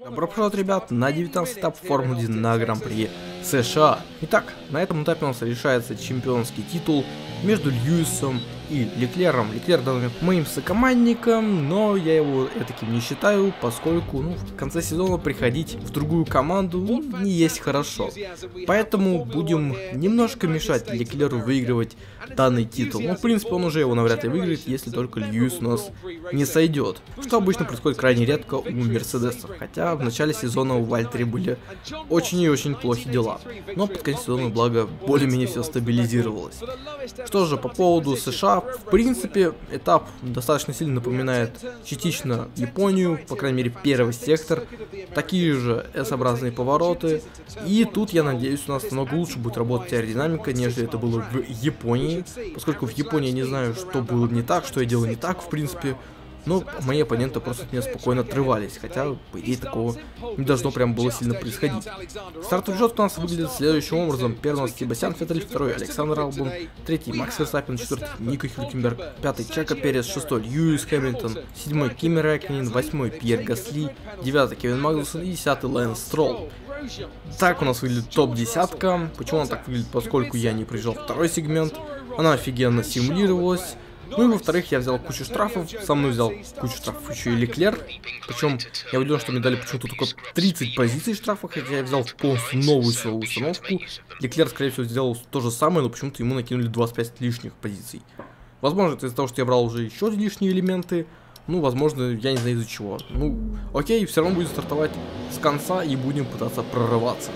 Добро пожаловать, ребят, на 19-й этап Формулы на Гран-при США. Итак, на этом этапе у нас решается чемпионский титул между Льюисом и Леклером. Леклер в данный момент моим сокомандником, но я его таким не считаю, поскольку в конце сезона приходить в другую команду не есть хорошо. Поэтому будем немножко мешать Леклеру выигрывать данный титул. В принципе, он уже его навряд ли выиграет, если только Льюис у нас не сойдет. Что обычно происходит крайне редко у Мерседесов, хотя в начале сезона у Вальтери были очень и очень плохие дела. Но под конец сезона, благо, более-менее все стабилизировалось. Что же, по поводу США, в принципе, этап достаточно сильно напоминает частично Японию, по крайней мере, первый сектор. Такие же S-образные повороты. И тут, я надеюсь, у нас намного лучше будет работать аэродинамика, нежели это было в Японии. Поскольку в Японии я не знаю, что было не так, что я делал не так, в принципе. Но мои оппоненты просто от меня спокойно отрывались, хотя, по идее, такого не должно прям было сильно происходить. Стартовый жёстко у нас выглядит следующим образом. Первый у нас Себастьян Феттель, второй Александр Албон, третий Макс Ферстаппен, четвертый Нико Хюлькенберг, пятый Чако Перес, шестой Льюис Хэмилтон, седьмой Кими Рэйкконен, восьмой Пьер Гасли, девятый Кевин Магнусон и десятый Лэнс Стролл. Так у нас выглядит топ-десятка. Почему она так выглядит? Поскольку я не проезжал второй сегмент. Она офигенно симулировалась. Ну и во-вторых, я взял кучу штрафов, со мной взял кучу штрафов еще и Леклер. Причем я удивлен, что мне дали почему-то только 30 позиций штрафов, хотя я взял полностью новую силовую установку. Леклер, скорее всего, сделал то же самое, но почему-то ему накинули 25 лишних позиций. Возможно, это из-за того, что я брал уже еще лишние элементы. Ну, возможно, я не знаю из-за чего. Ну, окей, все равно будем стартовать с конца и будем пытаться прорываться.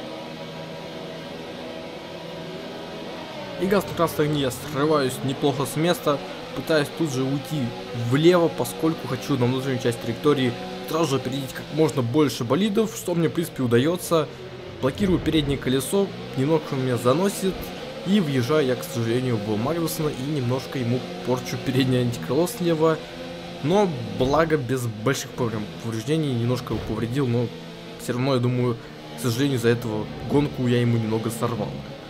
И газ на красной огне, я срываюсь неплохо с места, пытаюсь тут же уйти влево, поскольку хочу на внутреннюю часть траектории сразу же опередить как можно больше болидов, что мне в принципе удается. Блокирую переднее колесо, немного меня заносит, и въезжаю я, к сожалению, в Магнусона и немножко ему порчу переднее антикрыло слева. Но благо без больших повреждений, немножко его повредил, но все равно, я думаю, к сожалению, из-за этого гонку я ему немного сорвал.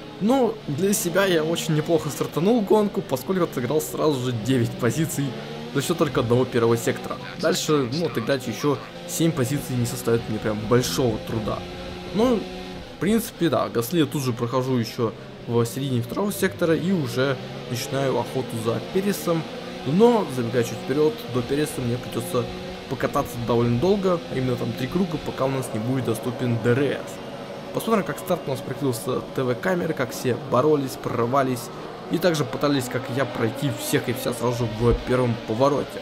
Но для себя я очень неплохо стартанул гонку, поскольку отыграл сразу же 9 позиций за счет только одного первого сектора. Дальше, отыграть еще 7 позиций не составит мне прям большого труда. Ну, в принципе, да, Гасли я тут же прохожу еще в середине второго сектора и уже начинаю охоту за Пересом. Но, забегая чуть вперед, до Переса мне придется покататься довольно долго, а именно там 3 круга, пока у нас не будет доступен ДРС. Посмотрим, как старт у нас прикрылся ТВ-камеры, как все боролись, прорывались и также пытались, как и я, пройти всех и вся сразу же в первом повороте.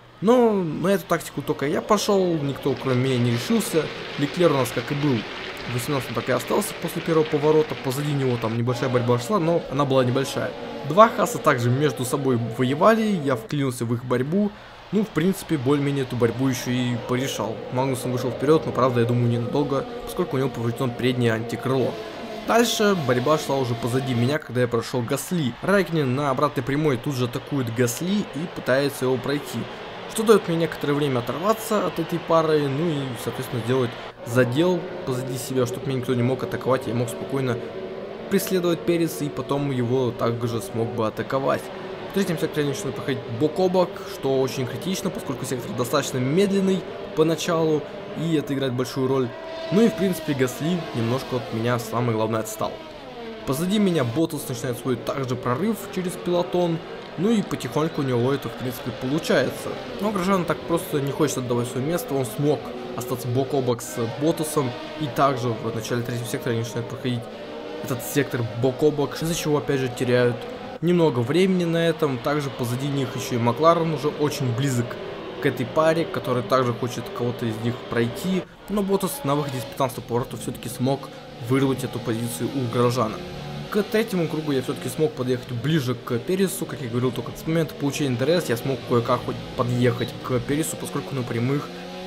Но на эту тактику только я пошел, никто кроме меня не решился. Леклер у нас как и был в 18-м, так и остался после первого поворота. Позади него там небольшая борьба шла, но она была небольшая. Два Хаса также между собой воевали, я вклинился в их борьбу. Ну, в принципе, более-менее эту борьбу еще и порешал. Магнусон вышел вперед, но, правда, я думаю, ненадолго, поскольку у него поврежден переднее антикрыло. Дальше борьба шла уже позади меня, когда я прошел Гасли. Рэйкконен на обратной прямой тут же атакует Гасли и пытается его пройти. Что дает мне некоторое время оторваться от этой пары, ну и, соответственно, сделать задел позади себя, чтобы меня никто не мог атаковать. Я мог спокойно преследовать Переса и потом его также смог бы атаковать. В третьем секторе я начну проходить бок о бок, что очень критично, поскольку сектор достаточно медленный поначалу, и это играет большую роль. Ну и в принципе Гасли немножко от меня, самое главное, отстал. Позади меня Ботас начинает свой также прорыв через пелотон, ну и потихоньку у него это в принципе получается. Но Грожан так просто не хочет отдавать свое место, он смог остаться бок о бок с Ботасом, и также в начале третьего сектора они начинают проходить этот сектор бок о бок, из-за чего опять же теряют немного времени на этом. Также позади них еще и Макларен уже очень близок к этой паре, который также хочет кого-то из них пройти. Но Ботас на выходе из 15-го поворота все-таки смог вырвать эту позицию у Грожана. К третьему кругу я все-таки смог подъехать ближе к Пересу, как я говорил, только с момента получения ДРС я смог кое-как подъехать к Пересу, поскольку на прямых,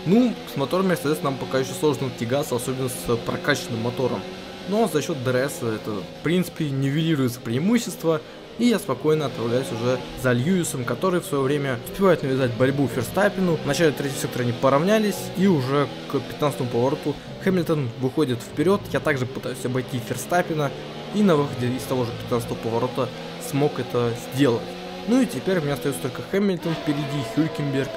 с мотором Mercedes нам пока еще сложно тягаться, особенно с прокачанным мотором. Но за счет ДРС это, в принципе, нивелируется преимущество. И я спокойно отправляюсь уже за Льюисом, который в свое время успевает навязать борьбу Ферстаппену. В начале третьего сектора они поравнялись, и уже к 15-му повороту Хэмилтон выходит вперед. Я также пытаюсь обойти Ферстаппена, и на выходе из того же 15-го поворота смог это сделать. Ну и теперь у меня остается только Хэмилтон впереди, Хюлькенберг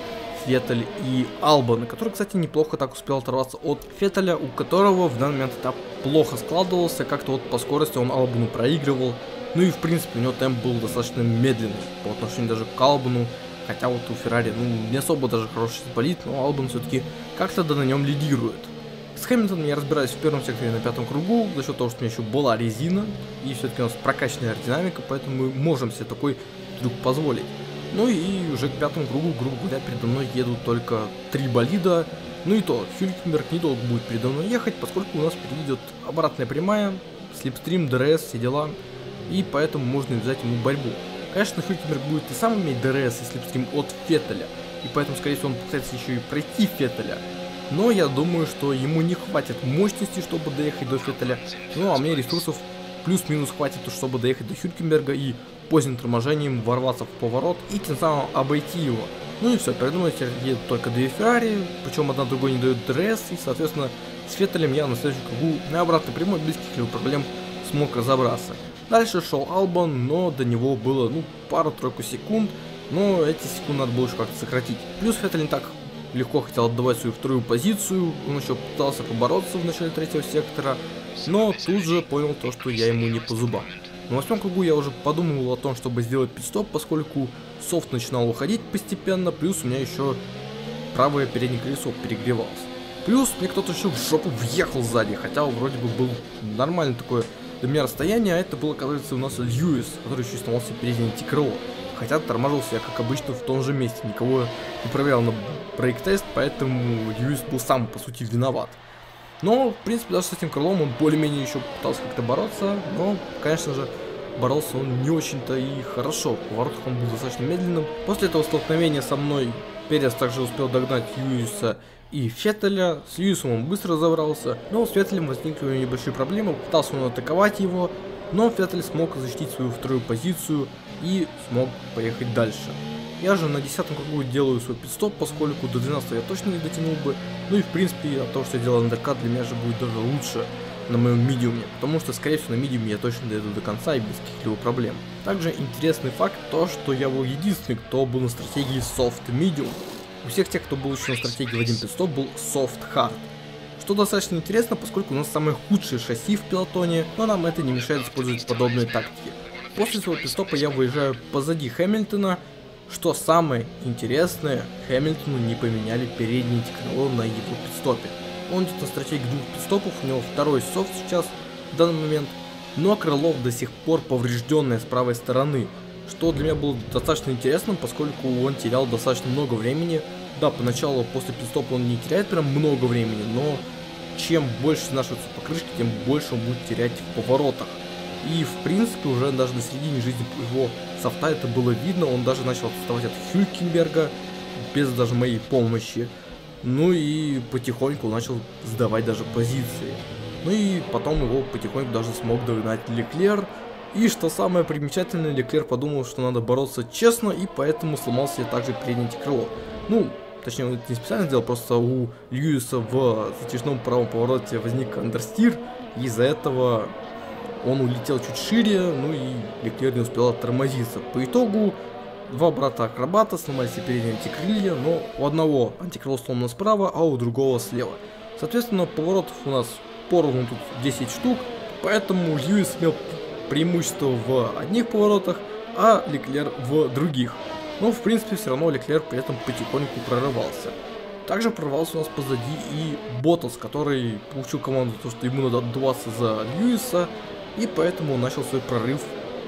Феттель и Албон, который, кстати, неплохо так успел оторваться от Феттеля, у которого в данный момент этап плохо складывался, как-то вот по скорости он Албону проигрывал, ну и в принципе у него темп был достаточно медленный по отношению даже к Албону, хотя вот у Феррари, ну, не особо даже хороший болид, но Албон все-таки как-то да на нем лидирует. С Хэмилтоном я разбираюсь в первом секторе на 5-м кругу, за счет того, что у меня еще была резина, и все-таки у нас прокачанная аэродинамика, поэтому мы можем себе такой трюк позволить. Ну и уже к 5-му кругу, грубо говоря, передо мной едут только 3 болида, ну и то, Хюлькенберг недолго будет передо мной ехать, поскольку у нас впереди идет обратная прямая, слипстрим, ДРС, все дела, и поэтому можно взять ему борьбу. Конечно, Хюлькенберг будет и сам иметь ДРС и слипстрим от Феттеля, и поэтому, скорее всего, он попытается еще и пройти Феттеля. Но я думаю, что ему не хватит мощности, чтобы доехать до Феттеля. Ну, а мне ресурсов плюс-минус хватит, чтобы доехать до Хюлькенберга и поздним торможением ворваться в поворот и тем самым обойти его. Ну и все, передо мной едут только 2 Феррари, причем одна другой не дает ДРС, и, соответственно, с Феттелем я на следующем кругу на обратной прямой без каких-либо проблем смог разобраться. Дальше шел Албон, но до него было, ну, пару-тройку секунд, но эти секунды надо было еще как-то сократить. Плюс Феттель не так легко хотел отдавать свою вторую позицию, он еще пытался побороться в начале 3-го сектора, но тут же понял то, что я ему не по зубам. На 8-м кругу я уже подумывал о том, чтобы сделать пит-стоп, поскольку софт начинал уходить постепенно, плюс у меня еще правое переднее колесо перегревалось. Плюс мне кто-то еще в жопу въехал сзади, хотя вроде бы был нормально такое для меня расстояние, а это было, кажется, у нас Льюис, который еще снимался переднее антикрыло. Хотя тормажился я, как обычно, в том же месте, никого не проверял на брейк-тест, поэтому Льюис был сам, по сути, виноват. Но, в принципе, даже с этим крылом он более-менее еще пытался как-то бороться, но, конечно же, боролся он не очень-то и хорошо, в поворотах он был достаточно медленным. После этого столкновения со мной Перес также успел догнать Льюиса и Феттеля, с Льюисом он быстро разобрался, но с Феттелем возникли небольшие проблемы, пытался он атаковать его, но Феттель смог защитить свою вторую позицию и смог поехать дальше. Я же на 10-м кругу делаю свой пит-стоп, поскольку до 12-го я точно не дотянул бы, ну и в принципе от того, что я делал андеркат, для меня же будет даже лучше на моем медиуме, потому что, скорее всего, на медиуме я точно дойду до конца и без каких-либо проблем. Также интересный факт то, что я был единственный, кто был на стратегии Soft Medium. У всех тех, кто был еще на стратегии в один пит-стоп, был Soft Hard. Что достаточно интересно, поскольку у нас самое худшее шасси в пилотоне, но нам это не мешает использовать подобные тактики. После своего пит-стопа я выезжаю позади Хэмилтона. Что самое интересное, Хэмилтону не поменяли переднее антикрыло на его пит-стопе. Он идет на стратегии 2 пит-стопов, у него второй софт сейчас в данный момент, но крыло до сих пор поврежденное с правой стороны, что для меня было достаточно интересным, поскольку он терял достаточно много времени. Да, поначалу после пит-стопа он не теряет прям много времени, но чем больше изнашиваются покрышки, тем больше он будет терять в поворотах. И в принципе уже даже на середине жизни его софта это было видно, он даже начал отставать от Хюлькенберга без даже моей помощи. Ну и потихоньку начал сдавать даже позиции. Ну и потом его потихоньку даже смог догнать Леклер. И что самое примечательное, Леклер подумал, что надо бороться честно, и поэтому сломал себе также переднее антикрыло. Ну, точнее, он это не специально сделал, просто у Льюиса в затяжном правом повороте возник андерстир, и из-за этого он улетел чуть шире, ну и Леклер не успел оттормозиться. По итогу, два брата-акробата сломали себе передние антикрылья, но у одного антикрыло сломано справа, а у другого слева. Соответственно, поворотов у нас поровну тут 10 штук, поэтому Льюис имел преимущество в одних поворотах, а Леклер в других. Но в принципе все равно Леклер при этом потихоньку прорывался. Также прорвался у нас позади и Боттас, который получил команду, то, что ему надо отдуваться за Льюиса, и поэтому он начал свой прорыв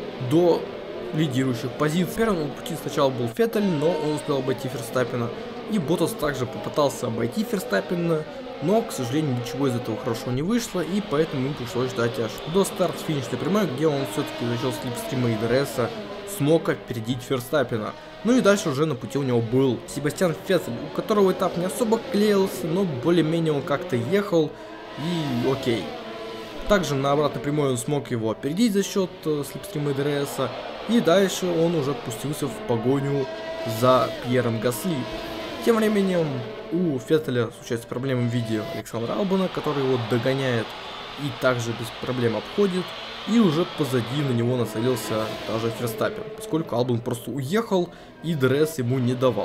до лидирующих позиций. Первым пути сначала был Феттель, но он успел обойти Ферстаппена, и Боттас также попытался обойти Ферстаппена, но, к сожалению, ничего из этого хорошего не вышло, и поэтому ему пришлось ждать аж до старт-финишной прямой, где он все-таки за счет слипстрима и ДРСа смог опередить Ферстаппена. Ну и дальше уже на пути у него был Себастьян Феттель, у которого этап не особо клеился, но более-менее он как-то ехал, и окей. Также на обратной прямой он смог его опередить за счет слипстрима и ДРСа, и дальше он уже пустился в погоню за Пьером Гасли. Тем временем у Феттеля случаются проблемы в виде Александра Албона, который его догоняет и также без проблем обходит. И уже позади на него нацелился даже Ферстаппен, поскольку Албон просто уехал и ДРС ему не давал.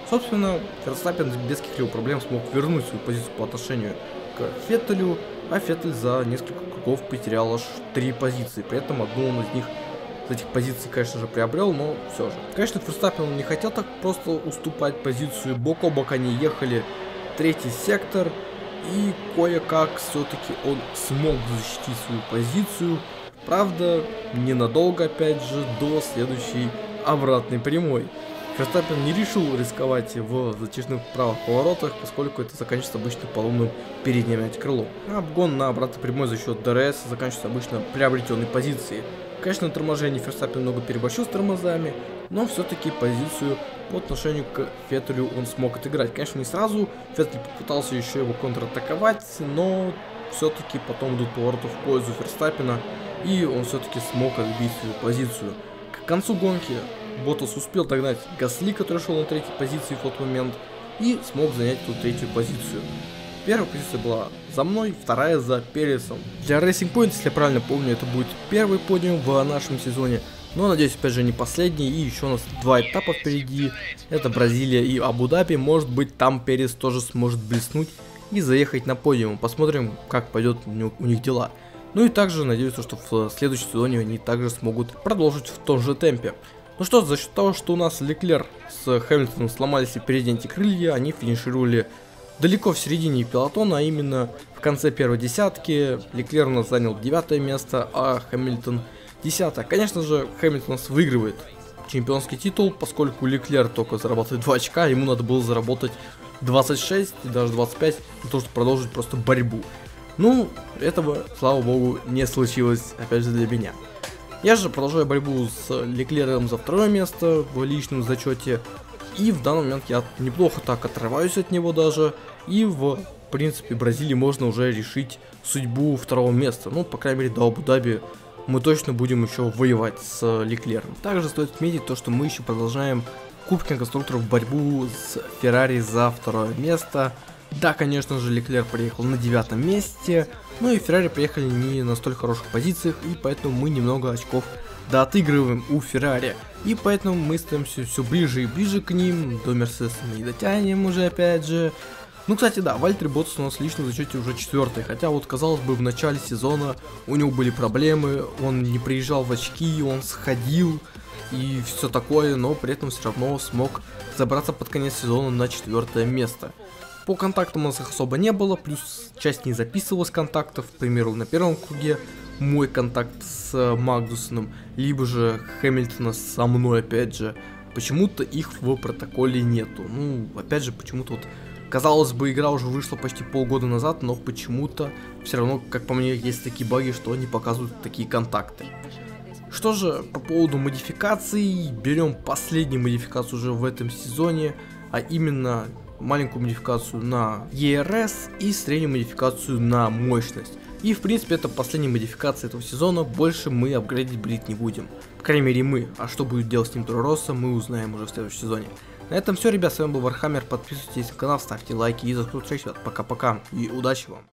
Собственно, Ферстаппен без каких-либо проблем смог вернуть свою позицию по отношению к Феттелю, а Феттель за несколько кругов потерял аж 3 позиции, при этом одну он из них, с этих позиций, конечно же, приобрел, но все же. Конечно, Ферстаппен не хотел так просто уступать позицию, бок о бок они ехали третий сектор, и кое-как все-таки он смог защитить свою позицию, правда, ненадолго, опять же, до следующей обратной прямой. Ферстаппен не решил рисковать в затяжных правых поворотах, поскольку это заканчивается обычно поломным передним антикрылом. А обгон на обратной прямой за счет ДРС заканчивается обычно приобретенной позицией. Конечно, на торможении Ферстаппен много переборщил с тормозами, но все-таки позицию по отношению к Феттелю он смог отыграть. Конечно, не сразу, Феттель попытался еще его контратаковать, но все-таки потом идут повороты в пользу Ферстаппена, и он все-таки смог отбить свою позицию. К концу гонки Боттас успел догнать Гасли, который шел на третьей позиции в тот момент, и смог занять эту третью позицию. Первая позиция была за мной, вторая за Пересом. Для Racing Point, если я правильно помню, это будет первый подиум в нашем сезоне, но, надеюсь, опять же, не последний, и еще у нас 2 этапа впереди, это Бразилия и Абу-Даби, может быть, там Перес тоже сможет блеснуть и заехать на подиум, посмотрим, как пойдет у них дела. Ну и также надеюсь, что в следующем сезоне они также смогут продолжить в том же темпе. Ну что, за счет того, что у нас Леклер с Хэмилтоном сломали себе передние антикрылья, они финишировали далеко в середине пелотона, а именно в конце первой десятки. Леклер у нас занял 9 место, а Хэмилтон 10. Конечно же, Хэмилтон у нас выигрывает чемпионский титул, поскольку Леклер только зарабатывает 2 очка, ему надо было заработать 26 и даже 25 для того, чтобы продолжить просто борьбу. Ну, этого, слава богу, не случилось, опять же, для меня. Я же продолжаю борьбу с Леклером за 2 место в личном зачете. И в данный момент я неплохо так отрываюсь от него даже. И в принципе Бразилии можно уже решить судьбу 2 места. Ну, по крайней мере, до Абу-Даби мы точно будем еще воевать с Леклером. Также стоит отметить то, что мы еще продолжаем в Кубке конструкторов борьбу с Феррари за 2 место. Да, конечно же, Леклер приехал на 9 месте, но и Феррари приехали не на столь хороших позициях, и поэтому мы немного очков доотыгрываем у Феррари. И поэтому мы становимся все ближе и ближе к ним, до Мерседеса мы не дотянем уже опять же. Ну, кстати, да, Вальтери Боттас у нас в личном зачете уже 4-й, хотя вот, казалось бы, в начале сезона у него были проблемы, он не приезжал в очки, он сходил и все такое, но при этом все равно смог забраться под конец сезона на 4 место. По контактам у нас их особо не было, плюс часть не записывалась контактов, к примеру, на первом круге мой контакт с Магнусоном, либо же Хэмилтона со мной, опять же, почему-то их в протоколе нету. Ну, опять же, почему-то вот, казалось бы, игра уже вышла почти полгода назад, но почему-то все равно, как по мне, есть такие баги, что они показывают такие контакты. Что же, по поводу модификаций, берем последнюю модификацию уже в этом сезоне, а именно маленькую модификацию на ERS и среднюю модификацию на мощность. И в принципе это последняя модификация этого сезона, больше мы апгрейдить брить не будем. По крайней мере мы, а что будет делать с ним Торо Россо, мы узнаем уже в следующем сезоне. На этом все, ребят, с вами был Вархаммер, подписывайтесь на канал, ставьте лайки и до скорых встреч, пока-пока и удачи вам.